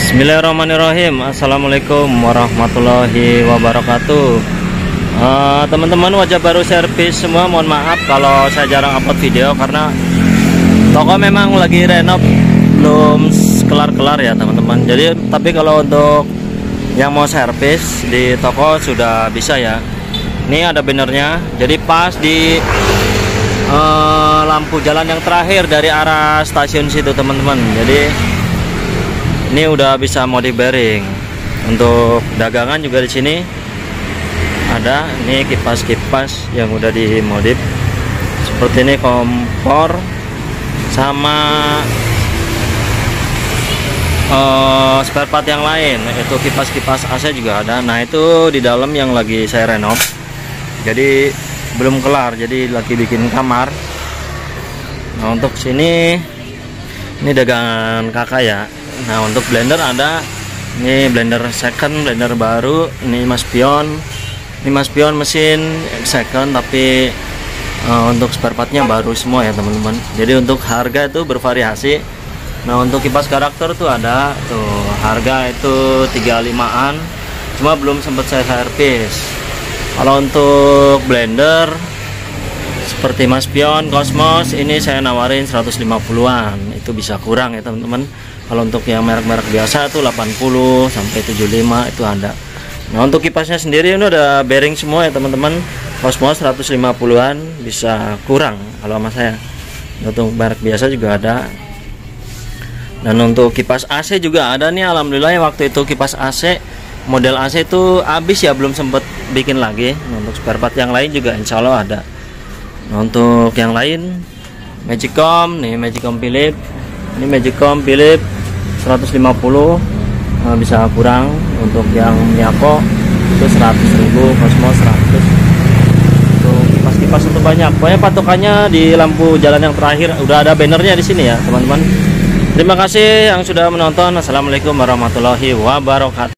Bismillahirrahmanirrahim. Assalamualaikum warahmatullahi wabarakatuh. Teman-teman wajah baru servis semua, mohon maaf kalau saya jarang upload video karena toko memang lagi renov, belum kelar-kelar ya teman-teman. Jadi tapi kalau untuk yang mau servis di toko sudah bisa ya. Ini ada bannernya, jadi pas di lampu jalan yang terakhir dari arah stasiun situ teman-teman. Jadi ini udah bisa modif bearing. Untuk dagangan juga di sini ada. Ini kipas-kipas yang udah dimodif seperti ini, kompor sama spare part yang lain. Itu kipas-kipas AC juga ada. Nah itu di dalam yang lagi saya renov, jadi belum kelar, jadi lagi bikin kamar. Nah untuk sini ini dagangan kakak ya. Nah untuk blender ada, ini blender second, blender baru. Ini mas pion mesin second, tapi untuk spare partnya baru semua ya teman-teman. Jadi untuk harga itu bervariasi. Nah untuk kipas karakter tuh ada tuh, harga itu 35an, cuma belum sempat saya servis. Kalau untuk blender seperti mas pion Cosmos ini saya nawarin 150an, itu bisa kurang ya teman-teman. Kalau untuk yang merek-merek biasa tuh 80 sampai 75 itu ada. Nah untuk kipasnya sendiri ini udah bearing semua ya teman-teman. Cosmos 150an bisa kurang kalau sama saya. Untuk merek biasa juga ada. Dan untuk kipas AC juga ada nih, alhamdulillah ya. Waktu itu kipas AC model AC itu habis ya, belum sempet bikin lagi. Nah, untuk spare part yang lain juga insya Allah ada. Nah untuk yang lain Magicom nih, Magicom Philips. Ini Magicom Philips 150, bisa kurang. Untuk yang Miyako itu 100.000, Cosmos 100. Untuk kipas-kipas itu banyak. Pokoknya patokannya di lampu jalan yang terakhir udah ada bannernya di sini ya teman-teman. Terima kasih yang sudah menonton. Assalamualaikum warahmatullahi wabarakatuh.